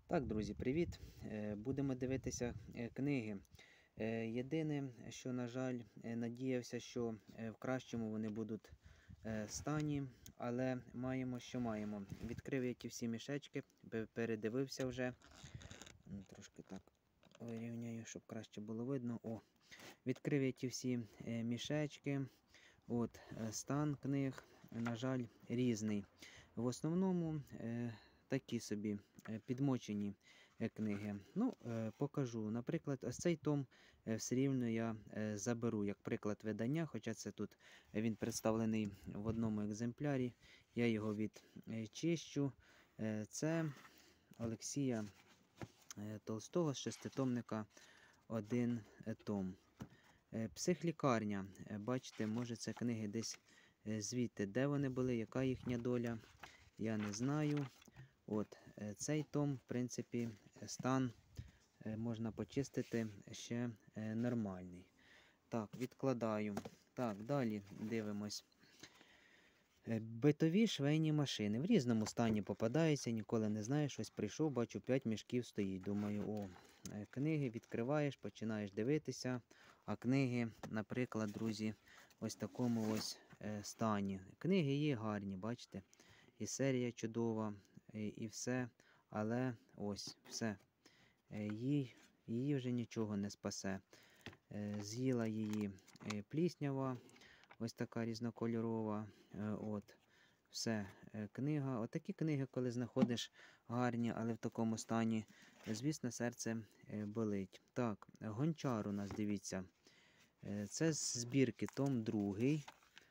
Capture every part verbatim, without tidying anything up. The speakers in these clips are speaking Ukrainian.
Так, друзі, привіт! Е, Будемо дивитися е, книги. Е, Єдине, що, на жаль, е, надіявся, що е, в кращому вони будуть е, стані, але маємо, що маємо. Відкрив я ті всі мішечки, пе- передивився вже. М, Трошки так вирівняю, щоб краще було видно. О, відкрив я ті всі е, мішечки. От, е, стан книг, на жаль, різний. В основному е, такі собі е, підмочені е, книги. Ну, е, покажу. Наприклад, ось цей том е, все рівно я е, заберу як приклад видання, хоча це тут він представлений в одному екземплярі. Я його відчищу. Е, це Олексія е, Толстого з шеститомника один том. Е, Психлікарня. Е, Бачите, може це книги десь е, звідти. Де вони були, яка їхня доля, я не знаю. От, е, Цей том, в принципі, стан е, можна почистити ще е, нормальний. Так, відкладаю. Так, далі дивимось. Е, Битові швейні машини. В різному стані попадаються, ніколи не знаєш. Ось прийшов, бачу, п'ять мішків стоїть. Думаю, о, е, книги відкриваєш, починаєш дивитися. А книги, наприклад, друзі, ось в такому ось е, стані. Книги є гарні, бачите? І серія чудова, і, і все. Але ось, все. Е, Їй, її вже нічого не спасе. Е, З'їла її е, пліснява. Ось така різнокольорова. Е, От, все, е, книга. Отакі книги, коли знаходиш гарні, але в такому стані, звісно, серце е, болить. Так, Гончар у нас, дивіться. Е, Це з збірки том другий.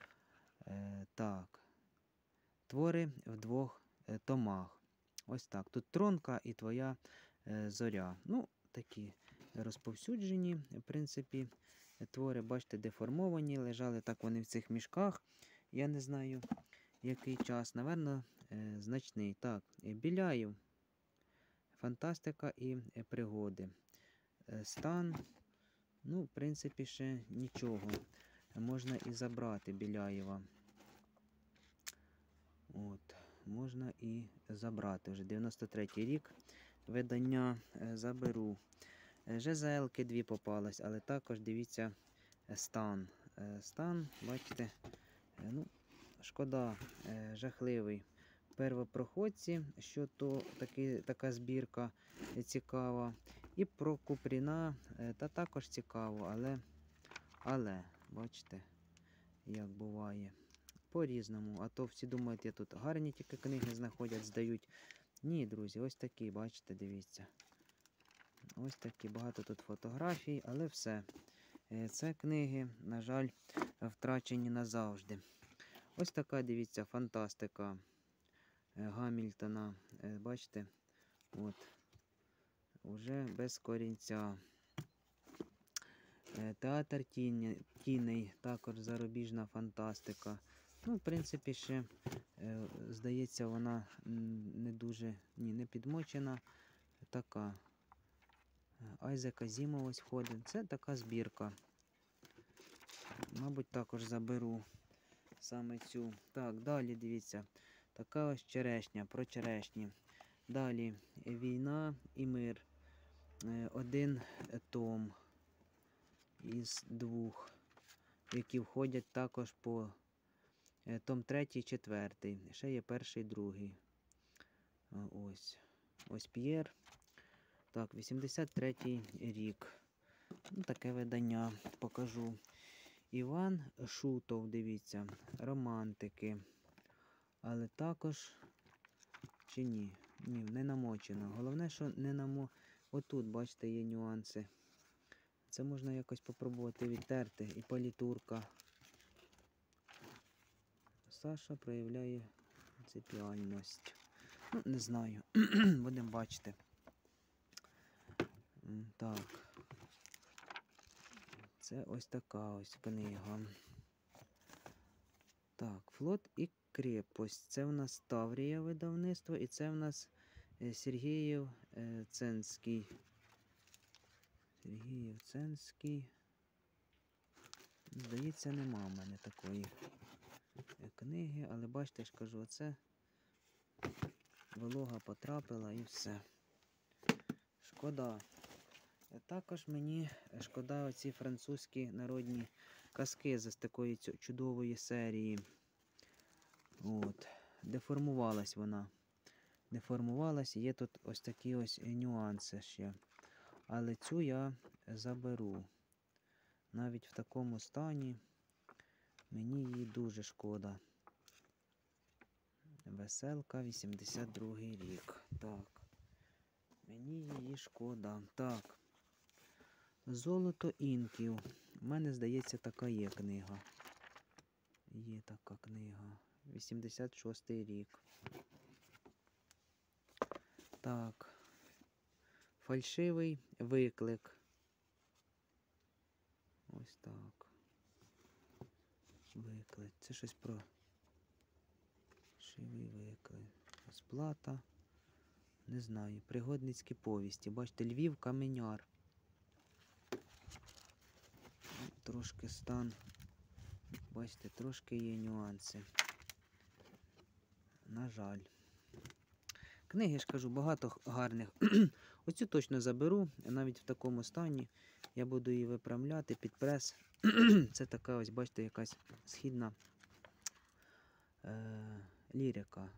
Е, Так. Твори в двох е, томах. Ось так. Тут Тронка і Твоя е, зоря. Ну, такі розповсюджені, в принципі, твори, бачите, деформовані, лежали так вони в цих мішках. Я не знаю, який час. Наверно, е, значний. Так, е, Біляєв. Фантастика і е, пригоди. Е, Стан, ну, в принципі, ще нічого. Можна і забрати Біляєва. От, можна і забрати. Вже дев'яносто третій рік видання е, заберу. Е, ЖЗЛки дві попались, але також дивіться е, стан. Е, Стан, бачите, е, ну, шкода, е, жахливий. Первопроходці, що то таки, така збірка е, цікава. І про Купріна, е, та також цікаво, але, але, бачите, як буває. По-різному. А то всі думають, я тут гарні тільки книги знаходять, здають. Ні, друзі, ось такі, бачите, дивіться. Ось такі, багато тут фотографій, але все. Е, Це книги, на жаль, втрачені назавжди. Ось така, дивіться, фантастика е, Гамільтона. Е, Бачите, от, уже без корінця. Е, Театр тіні- тіней, також зарубіжна фантастика. Ну, в принципі, ще, е, здається, вона не дуже, ні, не підмочена. Така. Айзек Азімов ось входить. Це така збірка. Мабуть, також заберу саме цю. Так, далі дивіться. Така ось черешня, про черешні. Далі війна і мир. Е, Один том із двох, які входять також по е, том третій, четвертий. Ще є перший, другий. Е, Ось. Ось П'єр. Так, вісімдесят третій рік. Ну, таке видання покажу. Іван Шутов, дивіться, романтики. Але також, чи ні? Ні, не намочено. Головне, що не намо... Отут, бачите, є нюанси. Це можна якось попробувати відтерти. І палітурка. Саша проявляє принципіальність. Ну, не знаю. Будемо бачити. Так. Це ось така ось книга. Так, Флот і крепость. Це в нас Таврія видавництво, і це в нас е, Сергієв е, Ценський. Сергієв Ценський. Здається, нема в мене такої е, книги, але бачите, я ж кажу, оце волога потрапила і все. шкода. Також мені шкода оці французькі народні казки з такої чудової серії. От. Деформувалась вона. Деформувалась, є тут ось такі ось нюанси ще. Але цю я заберу. Навіть в такому стані мені її дуже шкода. Веселка, вісімдесят другий рік. Так. Мені її шкода. Так. Золото інків. У мене, здається, така є книга. Є така книга. вісімдесят шостий рік. Так. Фальшивий виклик. Ось так. Виклик. Це щось про фальшивий виклик. Сплата. Не знаю. Пригодницькі повісті. Бачите, Львів, Каменяр. Трошки стан. Бачите, трошки є нюанси. На жаль. Книги, ж кажу, багато гарних. Оцю точно заберу. Навіть в такому стані. Я буду її виправляти під прес. Це така ось, бачите, якась східна е, лірика.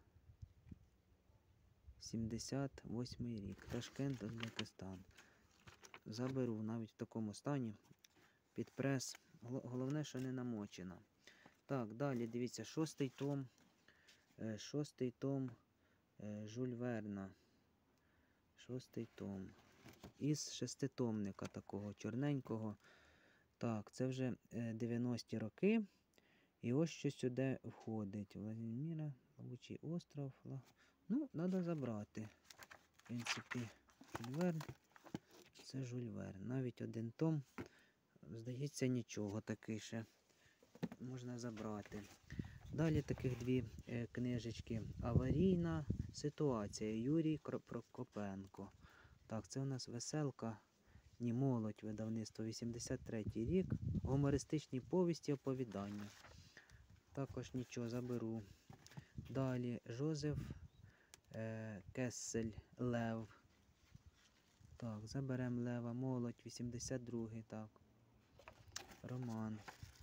сімдесят восьмий рік. Ташкент, Узбекистан. Заберу навіть в такому стані. Під прес. Головне, що не намочена. Так, далі, дивіться, шостий том. Е, шостий том е, Жюль Верна. Шостий том. Із шеститомника такого чорненького. Так, це вже е, дев'яності роки. І ось що сюди входить. Владимира, Лавучий остров. Ну, треба забрати. В принципі, Жюль Верн. Це Жюль Верн. Навіть один том. Здається, нічого такий ще можна забрати. Далі таких дві е, книжечки. Аварійна ситуація. Юрій Прокопенко. Так, це у нас веселка. Ні, молодь, видавництво, вісімдесят третій рік. Гумористичні повісті, оповідання. Також нічого, заберу. Далі Жозеф е, Кессель, Лев. Так, заберемо Лева. Молодь, вісімдесят другий, так. Роман.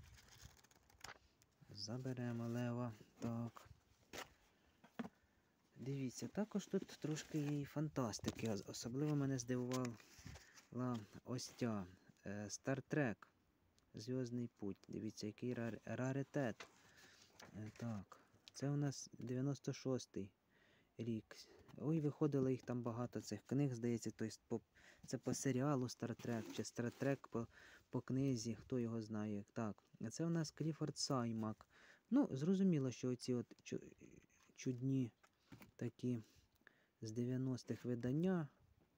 Заберемо Лева. Так. Дивіться, також тут трошки є і фантастики. Особливо мене здивувала ось ця Стартрек. Зв'язний путь. Дивіться, який рар... раритет. Так. Це у нас дев'яносто шостий рік. Ой, виходило їх там багато цих книг, здається, тобто це по серіалу Стартрек, чи Стартрек по, по книзі, хто його знає. Так, а це у нас Кліфорд Саймак. Ну, зрозуміло, що оці от чудні такі з дев'яностих видання.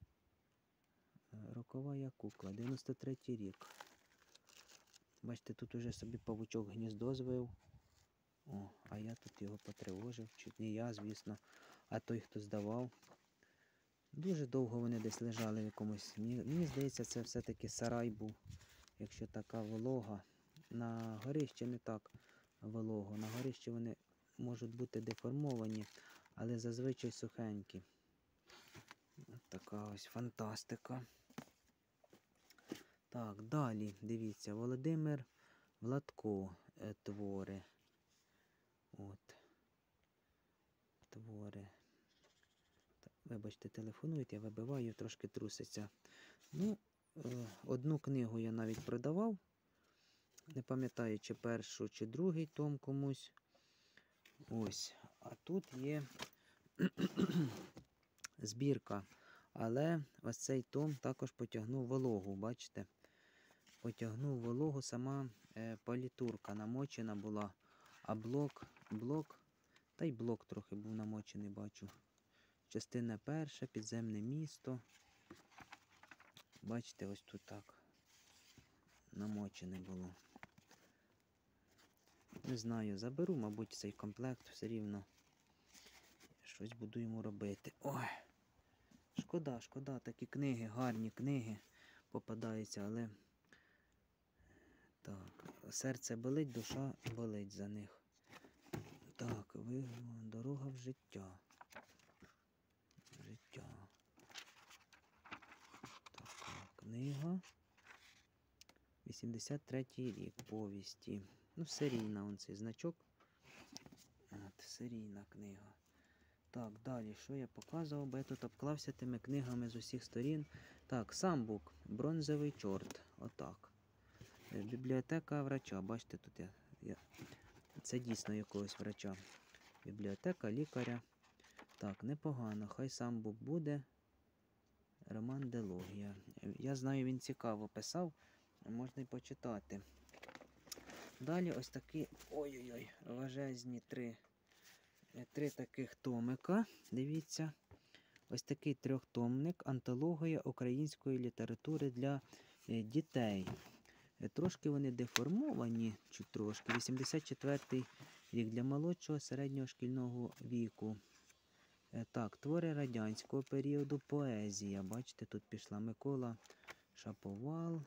Рокова кукла, дев'яносто третій рік. Бачите, тут уже собі павучок гніздо звив. О, а я тут його потривожив. Чуть не я, звісно, а той, хто здавав. Дуже довго вони десь лежали в якомусь. Мені, мені здається, це все-таки сарай був. Якщо така волога. На горищі не так волого. На горищі вони можуть бути деформовані, але зазвичай сухенькі. Ось така ось фантастика. Так, далі, дивіться, Володимир Владко е, твори. От. Твори. Так, вибачте, телефонують, я вибиваю, трошки труситься. Ну, е, одну книгу я навіть продавав. Не пам'ятаю, чи першу, чи другий том комусь. Ось. А тут є збірка. Але ось цей том також потягнув вологу, бачите? Потягнув вологу, сама е, палітурка намочена була, а блок, блок, та й блок трохи був намочений, бачу. Частина перша, підземне місто. Бачите, ось тут так намочене було. Не знаю, заберу, мабуть, цей комплект, все рівно щось буду йому робити. Ой! Шкода, шкода, такі книги, гарні книги попадаються, але так, серце болить, душа болить за них. Так, ви... дорога в життя. Життя. вісімдесят третій рік повісті. Ну, серійна он цей значок. От, серійна книга. Так, далі, що я показував, бо я тут обклався тими книгами з усіх сторін. Так, самбук, бронзовий чорт. Отак. Бібліотека врача. Бачите, тут я, я... Це дійсно якогось врача. Бібліотека лікаря. Так, непогано. Хай самбук буде. Роман Делогія. Я знаю, він цікаво писав. Можна й почитати. Далі ось такі, ой-ой-ой, важезні три, три таких томика. Дивіться. Ось такий трьохтомник. Антологія української літератури для дітей. Трошки вони деформовані, чуть трошки. вісімдесят четвертий рік для молодшого середнього шкільного віку. Так, твори радянського періоду, поезія. Бачите, тут пішла Микола Шаповал.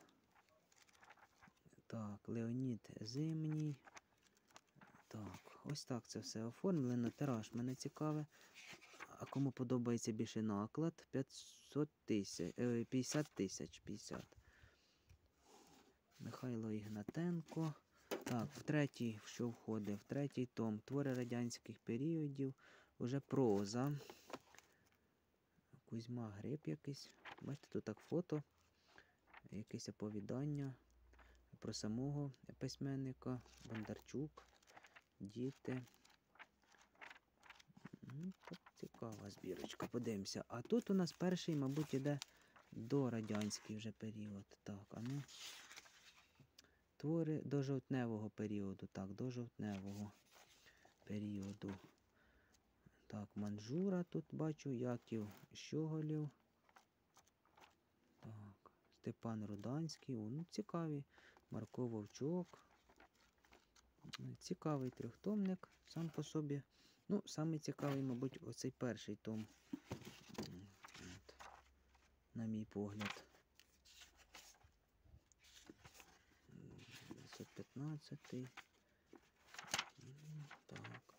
Так, Леонід Зимній. Так, ось так це все оформлено. Тираж мене цікаве. А кому подобається більше наклад? п'ятсот тисяч, п'ятдесят тисяч. п'ятдесят. Михайло Ігнатенко. Так, в третій, що входить? В третій том. Твори радянських періодів. Уже проза. Кузьма Гриб якийсь. Бачите, тут так фото. Якесь оповідання про самого письменника. Бондарчук. Діти. Ну, так, цікава збірочка. Подивимося. А тут у нас перший, мабуть, іде до радянський вже період. Так, а ну. Твори до жовтневого періоду. Так, до жовтневого періоду. Так, Манжура тут бачу, Яків Щоголів. Так, Степан Руданський. О, ну, цікаві. Марко Вовчок. Цікавий трьохтомник сам по собі. Ну, саме цікавий, мабуть, оцей перший том. От, на мій погляд. дев'ятсот п'ятнадцятий. Так.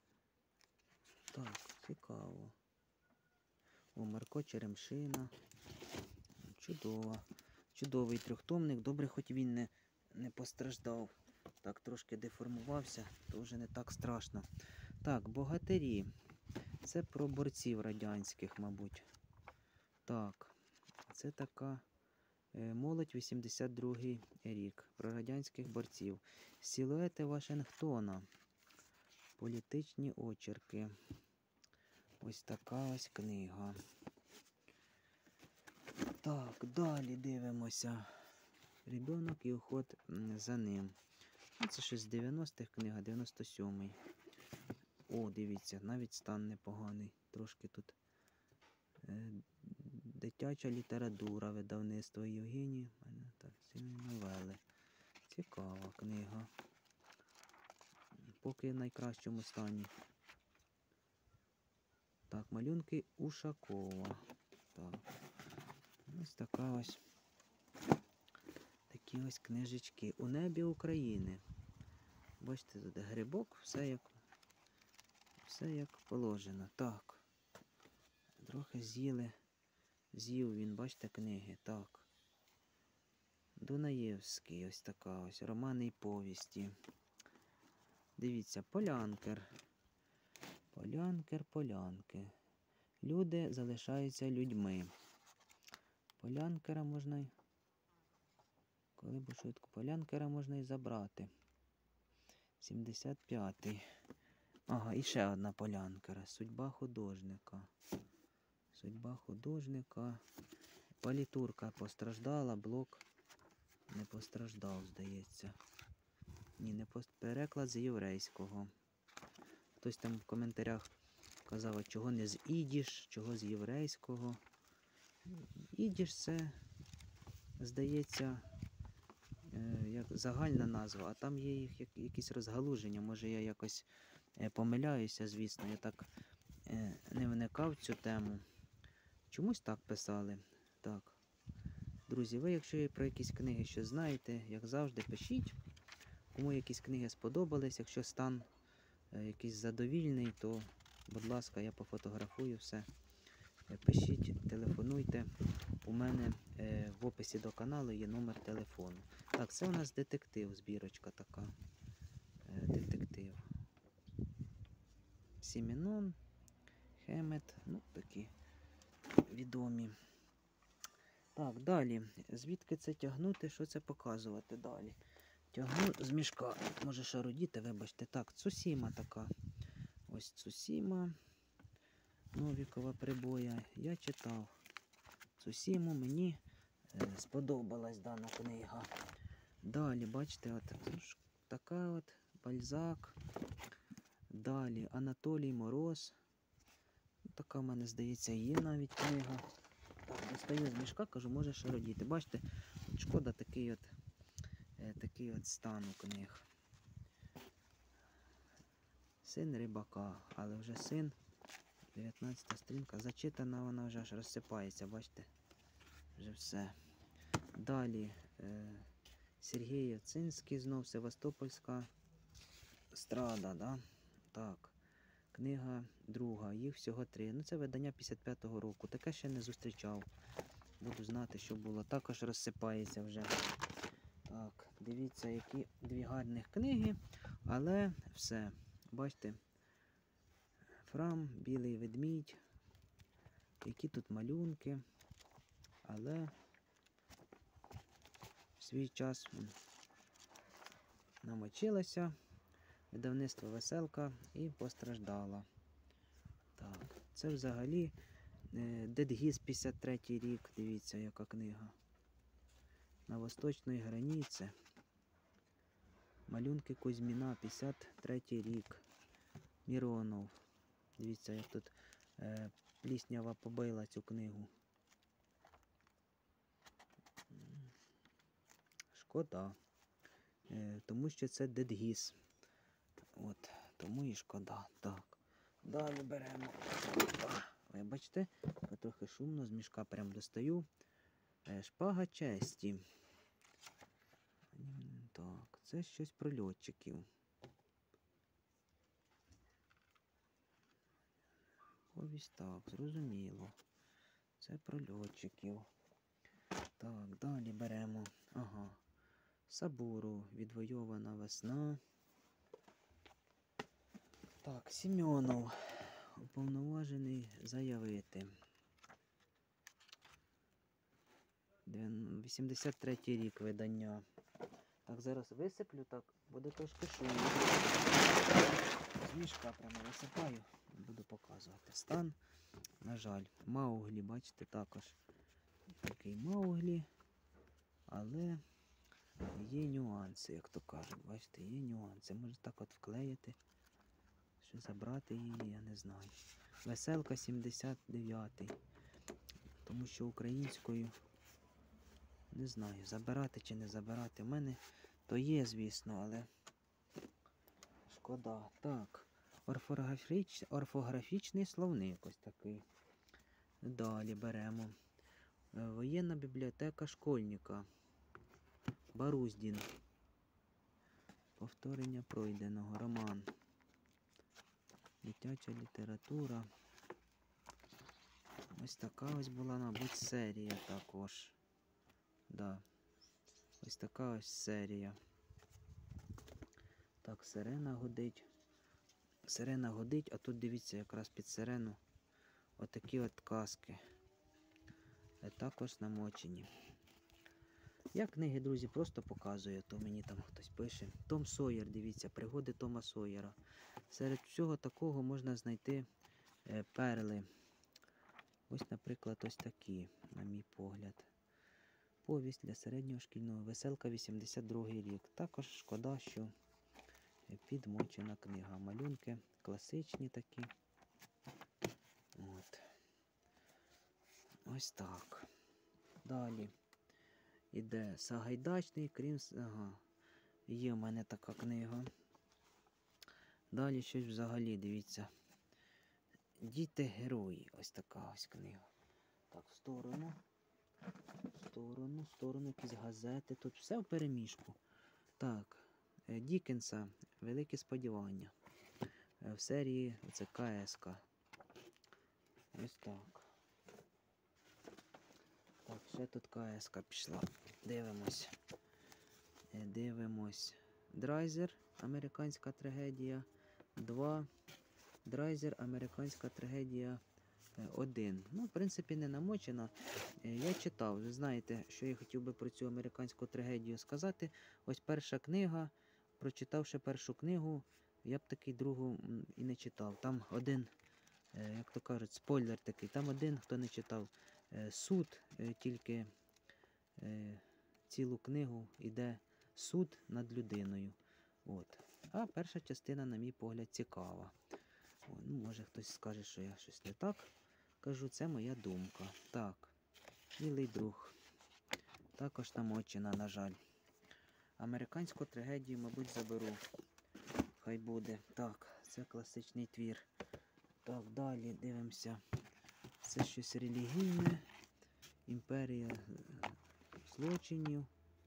Так, цікаво. О, Марко Черемшина. Чудово. Чудовий трьохтомник. Добре, хоч він не, не постраждав. Так, трошки деформувався, то вже не так страшно. Так, богатирі. Це про борців радянських, мабуть. Так, це така е, молодь вісімдесят другий рік. Про радянських борців. Силуети Вашингтона. Політичні очерки. Ось така ось книга. Так, далі дивимося. Ребенок і уход за ним. Це щось з дев'яностих книга, дев'яносто сьомий. О, дивіться, навіть стан непоганий. Трошки тут е, дитяча література, видавництво Євгенії. Так, ці новели. Цікава книга. Поки в найкращому стані. Так, малюнки Ушакова. Так. Ось така ось. Такі ось книжечки. У небі України. Бачите, тут грибок, все як, все як положено. Так. Трохи з'їли. З'їв він, бачите, книги. Так. Дунаєвський, ось така ось. Романи і повісті. Дивіться, Полянкер. Полянкер, полянки. Люди залишаються людьми. Полянкера можна й... Коли б швидко Полянкера можна і забрати. сімдесят п'ятий. Ага, і ще одна Полянкера. Судьба художника. Судьба художника. Палітурка постраждала, блок не постраждав, здається. Ні, не пост... переклад з єврейського. Хтось там в коментарях казав, а чого не з ідіш, чого з єврейського. Ідіш це, здається, як загальна назва, а там є їх якісь розгалуження. Може я якось помиляюся, звісно, я так не вникав в цю тему. Чомусь так писали. Так. Друзі, ви, якщо про якісь книги щось знаєте, як завжди, пишіть. Кому якісь книги сподобались, якщо стан якийсь задовільний, то, будь ласка, я пофотографую все. Пишіть телефонуйте. У мене е, в описі до каналу є номер телефону. Так, це у нас детектив, збірочка така. Е, детектив. Сіменон, Хемет, ну такі відомі. Так, далі. Звідки це тягнути, що це показувати далі? Тягну з мішка. Може шарудіти, вибачте. Так, Цусіма така. Ось Цусіма. Новікова прибоя. Я читав Цусіму, мені е, сподобалась дана книга. Далі, бачите, от така от Бальзак. Далі Анатолій Мороз. Така в мене, здається, є навіть книга. Так, достаю з мішка, кажу, може шародіти. Бачите, шкода такий от, е, такий от стан у книг. Син рибака, але вже син, дев'ятнадцята сторінка, зачитана, вона вже аж розсипається, бачите, вже все. Далі е, Сергій Яцинський, знов Севастопольська страда, да? Так. Книга друга, їх всього три. Ну це видання п'ятдесят п'ятого року, таке ще не зустрічав. Буду знати, що було. Також розсипається вже. Так, дивіться, які дві гарних книги, але все. Бачите, Фрам, білий ведмідь, які тут малюнки, але в свій час намочилася, видавництво Веселка і постраждала. Так, це взагалі Дедгіз п'ятдесят третій рік, дивіться, яка книга. На восточної границі. Малюнки Кузьміна, п'ятдесят третій рік. Міронов. Дивіться, як тут е, пліснява побила цю книгу. Шкода. Е, тому що це Дедгіз. От, тому і шкода. Так. Далі беремо. Ви бачите, трохи шумно, з мішка прям достаю. Е, шпага честі. Так, це щось про льотчиків. Повість, так, зрозуміло. Це про льотчиків. Так, далі беремо. Ага. Сабуру, відвойована весна. Так, Сімьонов. Уповноважений заявити. вісімдесят третій рік видання. Так, зараз висиплю, так, буде трошки шумно. З мішка прямо висипаю, буду показувати стан. На жаль, Мауглі, бачите, також такий Мауглі, але є нюанси, як то кажуть, бачите, є нюанси. Може так от вклеїти, що забрати її, я не знаю. Веселка сімдесят дев'ятий, тому що українською не знаю, забирати чи не забирати. У мене то є, звісно, але шкода. Так, орфографіч... орфографічний словник ось такий. Далі беремо. Воєнна бібліотека школьника. Баруздін. Повторення пройденого. Роман. Дитяча література. Ось така ось була, мабуть, серія також. Да. Ось така ось серія. Так, сирена гудить. Сирена гудить, а тут дивіться, якраз під сирену отакі от каски. Також намочені. Я книги, друзі, просто показую, то мені там хтось пише. Том Сойер, дивіться, пригоди Тома Сойера. Серед всього такого можна знайти е, перли. Ось, наприклад, ось такі, на мій погляд. Повість для середнього шкільного. Веселка, вісімдесят другий рік. Також шкода, що підмочена книга. Малюнки класичні такі. От. Ось так. Далі іде Сагайдачний, крім... Ага. Є в мене така книга. Далі щось взагалі, дивіться. Діти-герої. Ось така ось книга. Так, в сторону. В сторону, в сторону, якісь газети. Тут все в переміжку. Так, Дікенса «Великі сподівання». В серії це ка ес ка. Ось так. ще тут КС-ка пішла. Дивимось. Е, Дивимось. Драйзер, американська трагедія. два. Драйзер, американська трагедія. Один. Ну, в принципі, не намочена. Е, Я читав, ви знаєте, що я хотів би про цю американську трагедію сказати. Ось перша книга. Прочитавши першу книгу, я б таки другу м, і не читав. Там один, е, як то кажуть, спойлер такий. Там один, хто не читав, е, суд, е, тільки е, цілу книгу йде суд над людиною. От. А перша частина, на мій погляд, цікава. О, ну, може хтось скаже, що я щось не так кажу, це моя думка. Так, милий друг. Також намочена, на жаль. Американську трагедію, мабуть, заберу. Хай буде. Так, це класичний твір. Так, далі дивимося. Це щось релігійне. Імперія злочинів.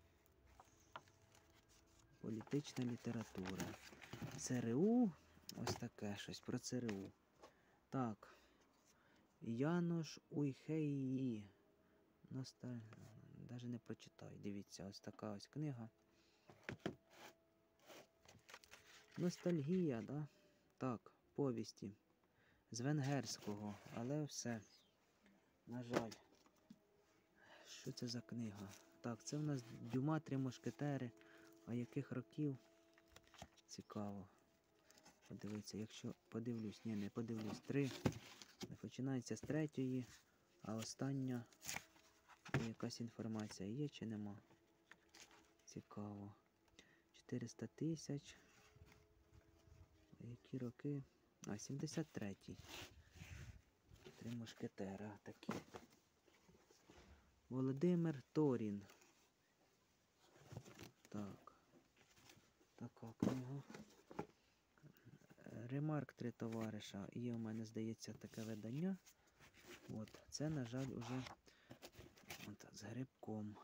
Політична література. ЦРУ. Ось таке щось про ЦРУ. Так. Янош Уйхеї. Носталь... Даже не прочитаю. Дивіться, ось така ось книга. Ностальгія, да? Так, повісті. З венгерського, але все. На жаль. Що це за книга? Так, це в нас Дюма, Три мушкетери. А яких років? Цікаво. Подивіться, якщо подивлюсь, ні, не подивлюсь. Три. Починається з третьої, а остання якась інформація є чи нема? Цікаво. чотириста тисяч. Які роки? А, сімдесят третій. Три мушкетера такі. Володимир Торін. Так. Така книга. Ремарк Три товариша. Є у мене, здається, таке видання. От. Це, на жаль, уже от, з грибком.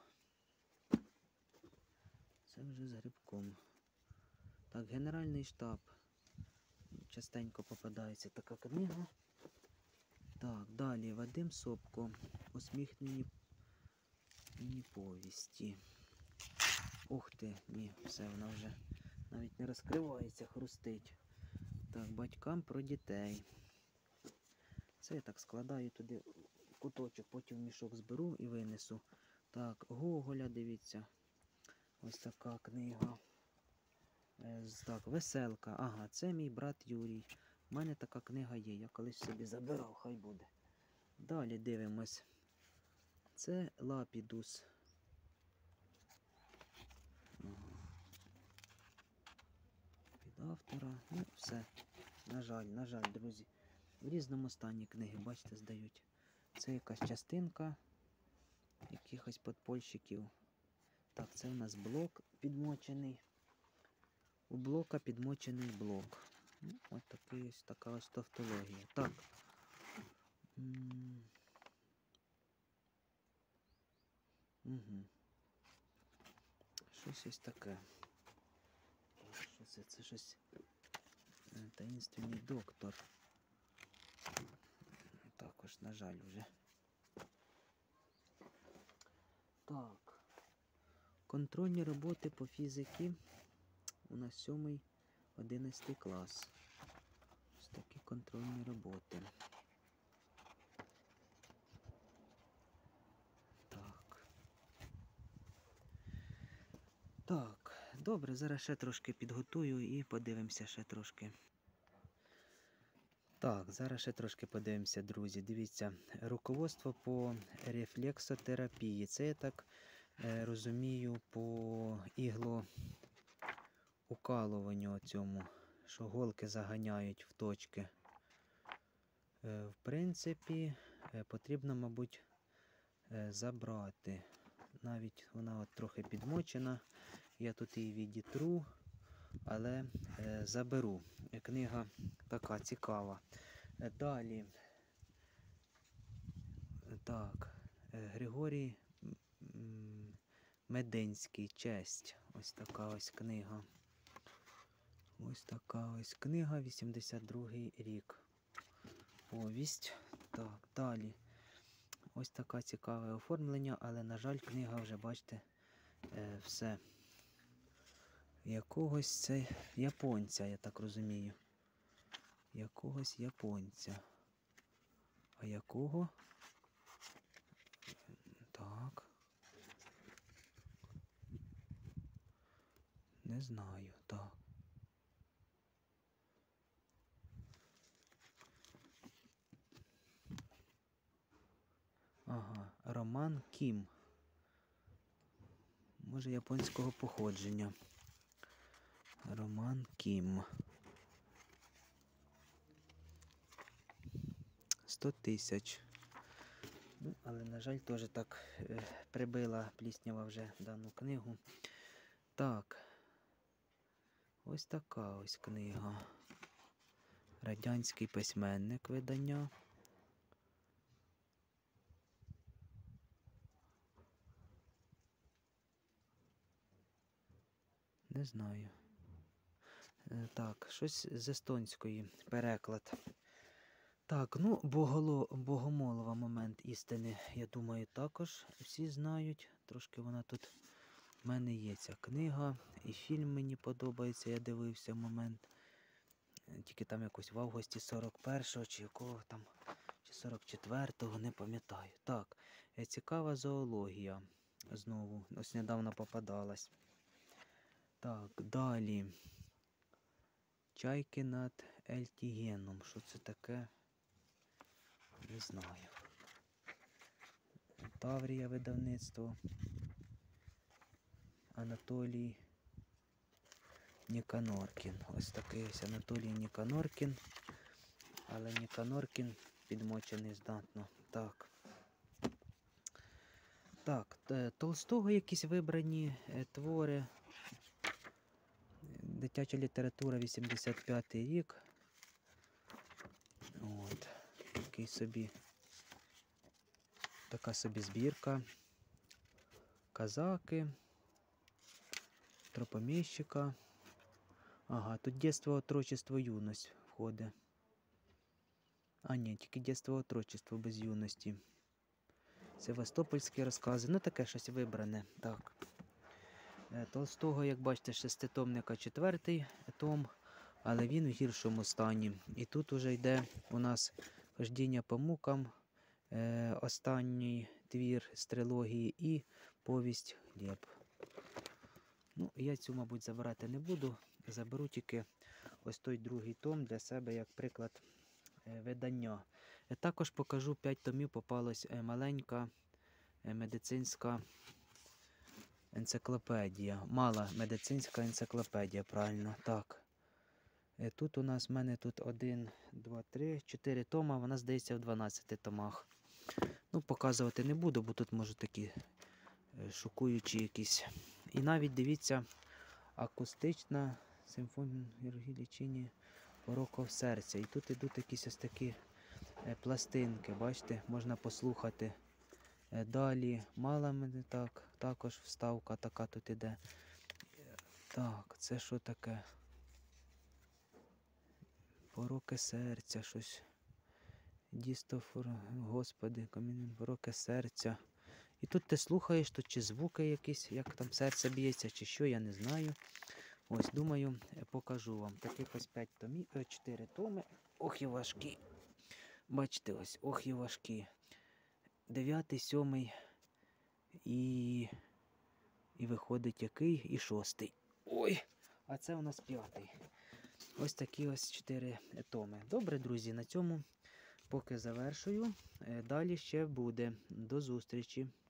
Це вже з грибком. Так, Генеральний штаб. Частенько попадається така книга. Так, далі Вадим Сопко. Усміхнені повісті. Ух ти, ні, все, вона вже навіть не розкривається, хрустить. Так, батькам про дітей. Це я так складаю туди в куточок, потім в мішок зберу і винесу. Так, Гоголя, дивіться. Ось така книга. Так, Веселка. Ага, це мій брат Юрій. У мене така книга є, я колись собі забирав, хай буде. Далі дивимось. Це Лапідус. Ага. Від автора. Ну, все. На жаль, на жаль, друзі. В різному стані книги, бачите, здають. Це якась частинка якихось подпольщиків. Так, це у нас блок підмочений. У блока підмочений блок. Ну, ось такий, ось така ось тавтологія. Так. Угу. Щось ось таке. Що це? Це щось таїнственний доктор. Також, на жаль, вже. Так. Контрольні роботи по фізиці у нас сьомий, одинадцятий клас. Ось такі контрольні роботи. Так. Так, добре, зараз ще трошки підготую і подивимося ще трошки. Так, зараз ще трошки подивимося, друзі. Дивіться, руководство по рефлексотерапії. Це я так е, розумію по іглоукалуванню цьому, що голки заганяють в точки. Е, в принципі, е, потрібно, мабуть, е, забрати. Навіть вона от трохи підмочена. Я тут її відітру, але е, заберу. Книга така цікава. Далі. Так, Григорій Мединський, Честь. Ось така ось книга. Ось така ось книга, вісімдесят другий рік. Повість. Так, далі. Ось таке цікаве оформлення, але, на жаль, книга вже, бачите, е, все. Якогось це японця, я так розумію. Якогось японця. А якого? Так. Не знаю, так. Ага, Роман Кім. Може, японського походження. Роман Кім. сто тисяч. Ну, але, на жаль, теж так е, прибила пліснява вже дану книгу. Так. Ось така ось книга. Радянський письменник видання. Не знаю. Е, так, щось з естонської переклад. Так, ну, Боголо, Богомолова момент істини, я думаю, також всі знають. Трошки вона тут в мене є ця книга. І фільм мені подобається, я дивився момент. Тільки там якось в августі сорок першого чи якого там, чи сорок четвертого, не пам'ятаю. Так, цікава зоологія. Знову, ось недавно попадалась. Так, далі. Чайки над Ельтігеном. Що це таке? Не знаю. Таврія видавництво. Анатолій Ніканоркін. Ось такий ось Анатолій Ніканоркін. Але Ніканоркін підмочений здатно. Так. Так, Толстого якісь вибрані твори. Дитяча література, вісімдесят п'ятий рік. От. Такий собі. Така собі збірка. Казаки. Тропоміщика. Ага, тут дєство, отрочество, юність входить. А ні, тільки дєство, отрочество без юності. Севастопольські розкази. Ну, таке щось вибране. Так. Толстого, як бачите, шеститомника четвертий том, але він в гіршому стані. І тут уже йде у нас хождіння по мукам, е, останній твір з трилогії і повість Глеб. Ну, я цю, мабуть, забирати не буду. Заберу тільки ось той другий том для себе, як приклад е, видання. Я також покажу п'ять томів, попалась е, маленька е, медицинська енциклопедія. Мала медицинська енциклопедія, правильно. Так. Е, тут у нас, в мене тут один, два, три, чотири тома, вона, здається, в дванадцяти томах. Ну, показувати не буду, бо тут можуть такі е, шокуючі якісь. І навіть, дивіться, акустична симфонія лічення пороків серця. І тут ідуть якісь ось такі е, пластинки, бачите, можна послухати. Е, далі, мала мене так, також вставка така тут іде. Е, так, це що таке? Пороки серця, щось. Дістофор, господи, камінь, пороки серця. І тут ти слухаєш, тут чи звуки якісь, як там серце б'ється, чи що, я не знаю. Ось, думаю, покажу вам. Таких ось п'ять томів, чотири томи. Ох і важкі. Бачите, ось, ох і важкі. Дев'ятий, сьомий і... і виходить який? І шостий. Ой, а це у нас п'ятий. Ось такі ось чотири томи. Добре, друзі, на цьому поки завершую. Далі ще буде. До зустрічі.